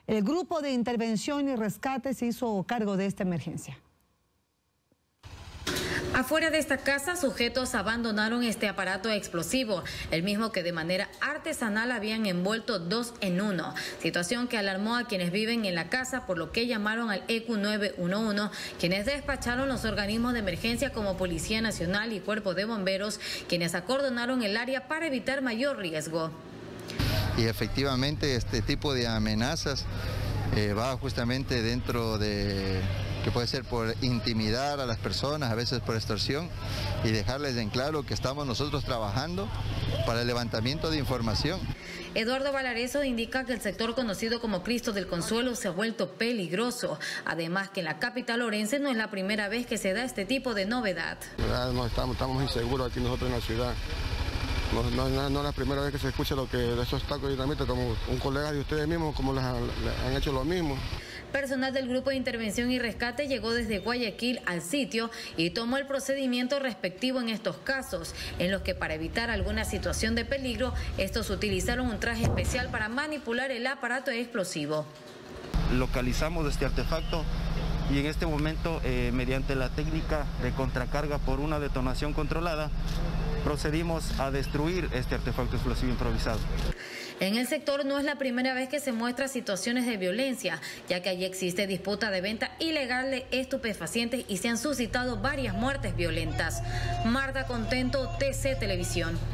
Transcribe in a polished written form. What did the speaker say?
El grupo de intervención y rescate se hizo cargo de esta emergencia. Afuera de esta casa, sujetos abandonaron este aparato explosivo, el mismo que de manera artesanal habían envuelto 2 en 1, situación que alarmó a quienes viven en la casa, por lo que llamaron al ECU 911, quienes despacharon los organismos de emergencia como Policía Nacional y Cuerpo de Bomberos, quienes acordonaron el área para evitar mayor riesgo. Y efectivamente este tipo de amenazas va justamente dentro de, que puede ser por intimidar a las personas, a veces por extorsión, y dejarles en claro que estamos nosotros trabajando para el levantamiento de información. Eduardo Valareso indica que el sector conocido como Cristo del Consuelo se ha vuelto peligroso, además que en la capital orense no es la primera vez que se da este tipo de novedad. No, estamos inseguros aquí nosotros en la ciudad. No es la primera vez que se escucha lo que de esos tacos de dinamita, como un colega de ustedes mismos, como les han hecho lo mismo. Personal del Grupo de Intervención y Rescate llegó desde Guayaquil al sitio y tomó el procedimiento respectivo en estos casos, en los que para evitar alguna situación de peligro, estos utilizaron un traje especial para manipular el aparato explosivo. Localizamos este artefacto y en este momento, mediante la técnica de contracarga por una detonación controlada, procedimos a destruir este artefacto explosivo improvisado. En el sector no es la primera vez que se muestran situaciones de violencia, ya que allí existe disputa de venta ilegal de estupefacientes y se han suscitado varias muertes violentas. Marta Contento, TC Televisión.